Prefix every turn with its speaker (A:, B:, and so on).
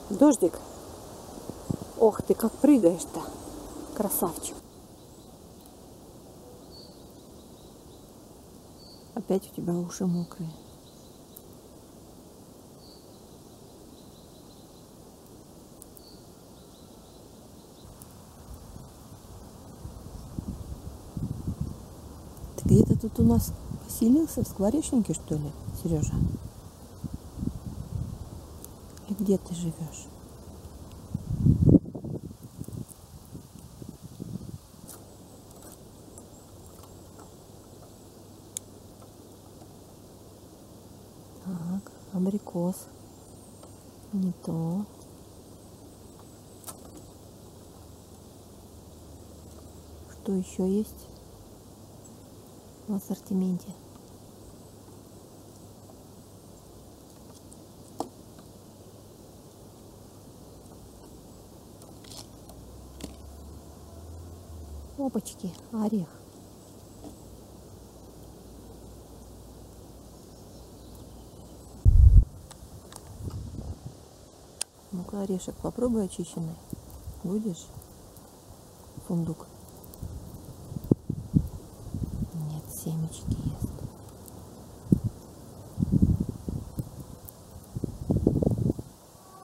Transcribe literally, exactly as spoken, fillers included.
A: Дождик. Ох ты, как прыгаешь-то, красавчик. Опять у тебя уши мокрые. Ты где-то тут у нас поселился в скворечнике, что ли, Сережа? И где ты живешь? Так, абрикос. Не то. Что еще есть в ассортименте? Опачки, орех. Ну-ка, орешек попробуй очищенный. Будешь? Фундук. Нет, семечки есть.